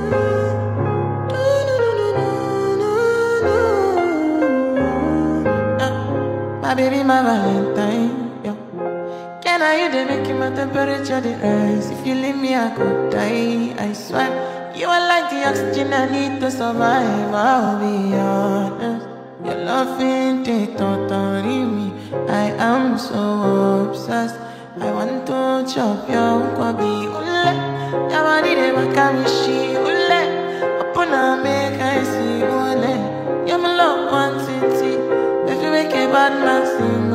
My baby, my Valentine, yo. Can I you they make my temperature the rise? If you leave me, I could die. I swear, you are like the oxygen I need to survive. I'll be honest. Your love ain't it, totally me. I am so obsessed. I want to chop your kwabi ule. Your body they make me she ule. Open up, make I see ule. You're my love one city. If you make a bad man sing,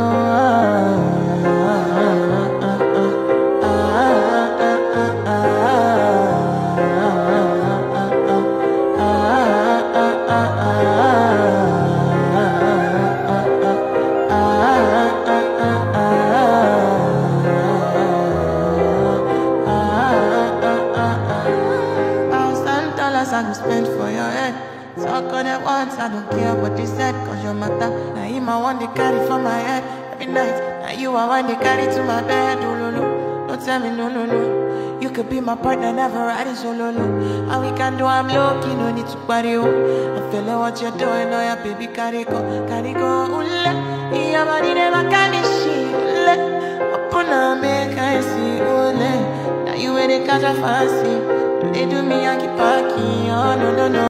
I go spend for your head. Talk on it once, I don't care what they said. Cause your matter, now you my one they carry for my head. Every night, now you are one they carry to my bed. Oh, no, no, don't tell me no, no, no. You could be my partner, never riding solo, no. And we can do, I'm low-key, no need to party, oh. I'm feeling what you're doing, oh yeah, baby, carry go, ule. Your body never carry shit, ule. Open up, make I see, ule. Now you ain't catch a fancy. They do me, I keep parking, oh no, no, no.